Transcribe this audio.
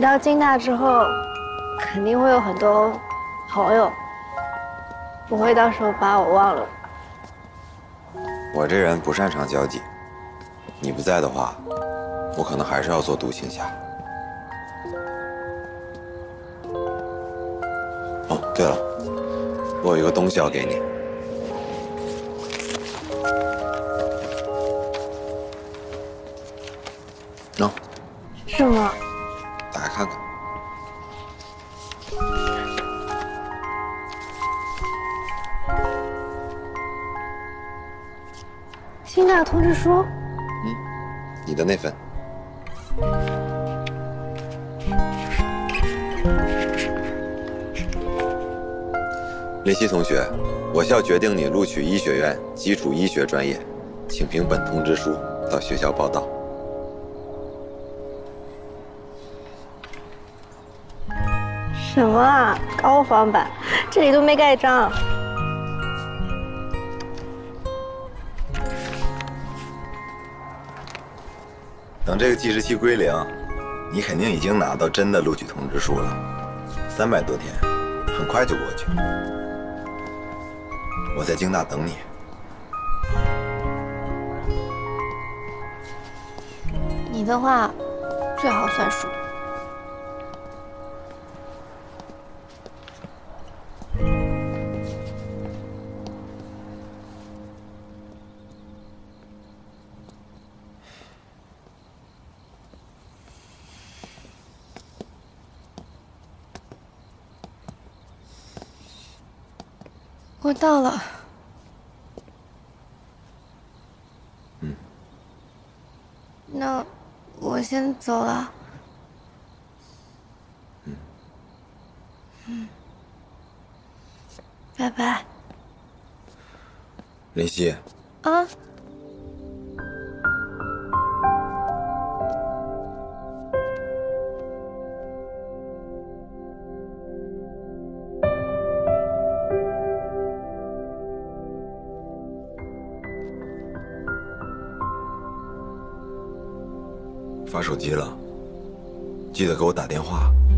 到京大之后，肯定会有很多朋友，不会到时候把我忘了。 我这人不擅长交际，你不在的话，我可能还是要做独行侠。哦，对了，我有一个东西要给你。喏， 什么？ 打开看看。 京大通知书。 你的那份。林夕同学，我校决定你录取医学院基础医学专业，请凭本通知书到学校报到。 什么啊？高仿版，这里都没盖章。 等这个计时器归零，你肯定已经拿到真的录取通知书了。300多天，很快就过去。我在京大等你。 你的话最好算数。我到了。那我先走了。拜拜。 林夕。 啊。 发手机了，记得给我打电话。